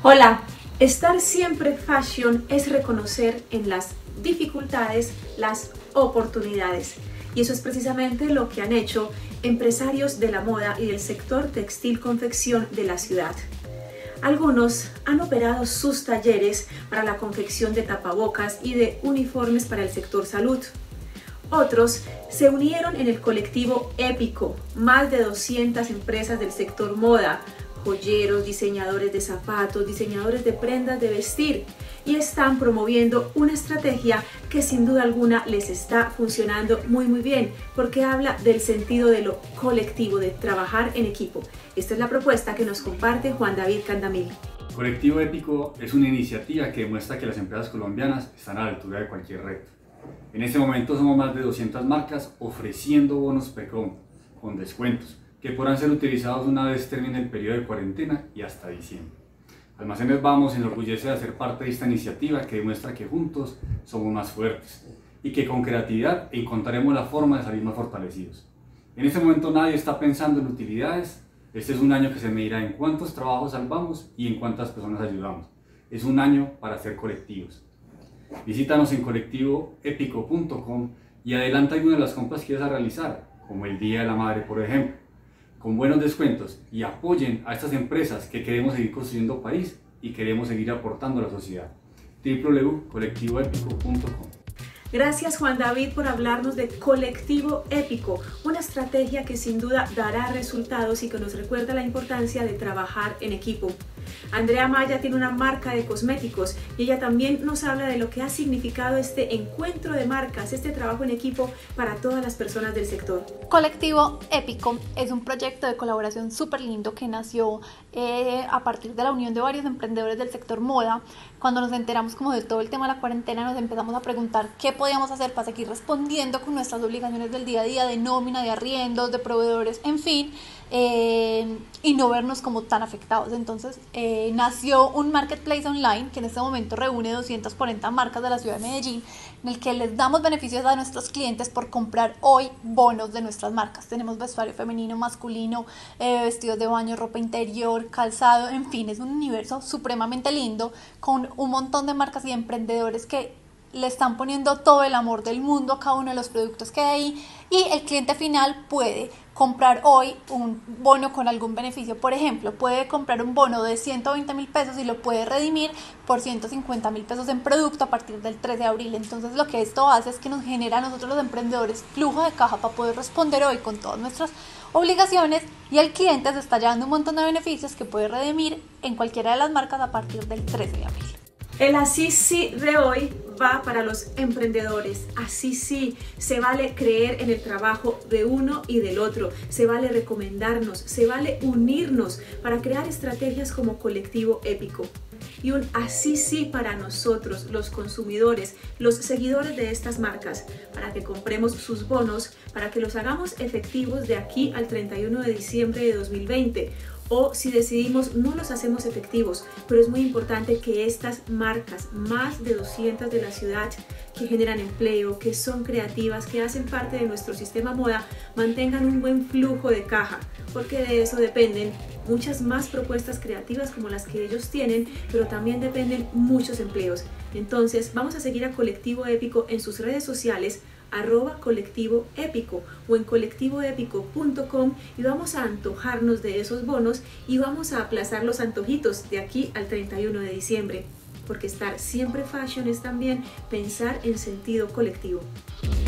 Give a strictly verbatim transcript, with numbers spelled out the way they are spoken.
Hola, estar siempre fashion es reconocer en las dificultades las oportunidades. Y eso es precisamente lo que han hecho empresarios de la moda y del sector textil-confección de la ciudad. Algunos han operado sus talleres para la confección de tapabocas y de uniformes para el sector salud. Otros se unieron en el colectivo Épico, más de doscientas empresas del sector moda, joyeros, diseñadores de zapatos, diseñadores de prendas de vestir, y están promoviendo una estrategia que sin duda alguna les está funcionando muy muy bien, porque habla del sentido de lo colectivo, de trabajar en equipo. Esta es la propuesta que nos comparte Juan David Candamil. Colectivo Épico es una iniciativa que demuestra que las empresas colombianas están a la altura de cualquier reto. En este momento somos más de doscientas marcas ofreciendo bonos pre-compra con descuentos que podrán ser utilizados una vez termine el periodo de cuarentena y hasta diciembre. Almacenes Vamos se enorgullece de hacer parte de esta iniciativa que demuestra que juntos somos más fuertes y que con creatividad encontraremos la forma de salir más fortalecidos. En este momento nadie está pensando en utilidades. Este es un año que se medirá en cuántos trabajos salvamos y en cuántas personas ayudamos. Es un año para ser colectivos. Visítanos en colectivo épico punto com y adelanta algunas de las compras que quieras realizar, como el Día de la Madre, por ejemplo, con buenos descuentos, y apoyen a estas empresas que queremos seguir construyendo país y queremos seguir aportando a la sociedad. w w w punto colectivo épico punto com. Gracias Juan David por hablarnos de Colectivo Épico, una estrategia que sin duda dará resultados y que nos recuerda la importancia de trabajar en equipo. Andrea Maya tiene una marca de cosméticos y ella también nos habla de lo que ha significado este encuentro de marcas, este trabajo en equipo para todas las personas del sector. Colectivo Épico es un proyecto de colaboración súper lindo que nació eh, a partir de la unión de varios emprendedores del sector moda. Cuando nos enteramos como de todo el tema de la cuarentena, nos empezamos a preguntar qué podíamos hacer para seguir respondiendo con nuestras obligaciones del día a día, de nómina, de arriendos, de proveedores, en fin, eh, y no vernos como tan afectados. Entonces eh, nació un marketplace online que en este momento reúne doscientas cuarenta marcas de la ciudad de Medellín, en el que les damos beneficios a nuestros clientes por comprar hoy bonos de nuestras marcas. Tenemos vestuario femenino, masculino, eh, vestidos de baño, ropa interior, calzado, en fin, es un universo supremamente lindo con un montón de marcas y emprendedores que le están poniendo todo el amor del mundo a cada uno de los productos que hay ahí, y el cliente final puede comprar hoy un bono con algún beneficio. Por ejemplo, puede comprar un bono de ciento veinte mil pesos y lo puede redimir por ciento cincuenta mil pesos en producto a partir del tres de abril. Entonces lo que esto hace es que nos genera a nosotros los emprendedores flujo de caja para poder responder hoy con todas nuestras obligaciones, y el cliente se está llevando un montón de beneficios que puede redimir en cualquiera de las marcas a partir del trece de abril. El así sí de hoy va para los emprendedores. Así sí, se vale creer en el trabajo de uno y del otro, se vale recomendarnos, se vale unirnos para crear estrategias como Colectivo Épico. Y un así sí para nosotros, los consumidores, los seguidores de estas marcas, para que compremos sus bonos, para que los hagamos efectivos de aquí al treinta y uno de diciembre de dos mil veinte. O si decidimos no los hacemos efectivos, pero es muy importante que estas marcas, más de doscientas de la ciudad, que generan empleo, que son creativas, que hacen parte de nuestro sistema moda, mantengan un buen flujo de caja, porque de eso dependen muchas más propuestas creativas como las que ellos tienen, pero también dependen muchos empleos. Entonces vamos a seguir a Colectivo Épico en sus redes sociales, arroba colectivo épico o en colectivo épico punto com, y vamos a antojarnos de esos bonos y vamos a aplazar los antojitos de aquí al treinta y uno de diciembre, porque estar siempre fashion es también pensar en sentido colectivo.